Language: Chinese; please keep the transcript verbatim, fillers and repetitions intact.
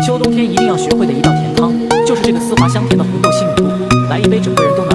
秋冬天一定要学会的一道甜汤，就是这个丝滑香甜的红豆西米露。来一杯，整个人都能